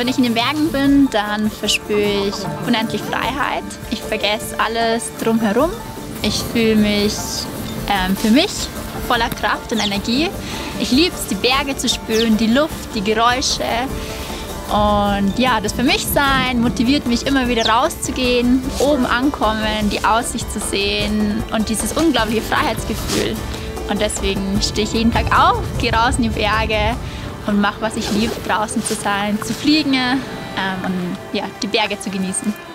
wenn ich in den Bergen bin, dann verspüre ich unendlich Freiheit. Ich vergesse alles drumherum. Ich fühle mich für mich voller Kraft und Energie. Ich liebe es, die Berge zu spüren, die Luft, die Geräusche. Und ja, das für mich sein motiviert mich immer wieder rauszugehen, oben ankommen, die Aussicht zu sehen und dieses unglaubliche Freiheitsgefühl. Und deswegen stehe ich jeden Tag auf, gehe raus in die Berge und mache, was ich liebe, draußen zu sein, zu fliegen und ja, die Berge zu genießen.